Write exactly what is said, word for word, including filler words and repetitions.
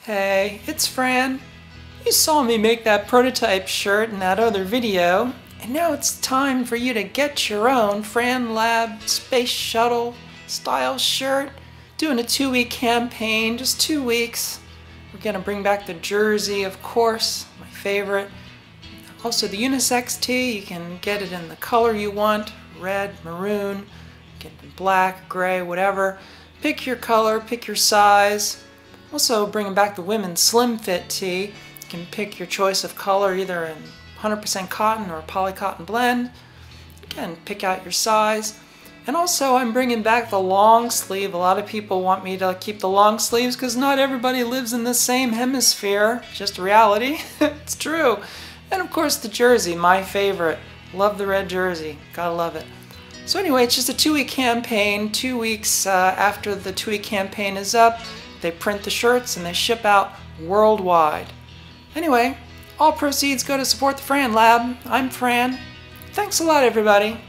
Hey, it's Fran. You saw me make that prototype shirt in that other video, and now it's time for you to get your own Fran Lab Space Shuttle style shirt. Doing a two-week campaign, just two weeks. We're gonna bring back the jersey, of course, my favorite. Also the unisex tee, you can get it in the color you want, red, maroon, get it in black, gray, whatever. Pick your color, pick your size. Also bringing back the women's slim fit tee. You can pick your choice of color either in one hundred percent cotton or polycotton blend. Again, pick out your size. And also I'm bringing back the long sleeve. A lot of people want me to keep the long sleeves because not everybody lives in the same hemisphere. Just reality. It's true. And of course the jersey, my favorite. Love the red jersey. Gotta love it. So anyway, it's just a two-week campaign. Two weeks uh, after the two-week campaign is up, they print the shirts and they ship out worldwide. Anyway, all proceeds go to support the Fran Lab. I'm Fran. Thanks a lot, everybody.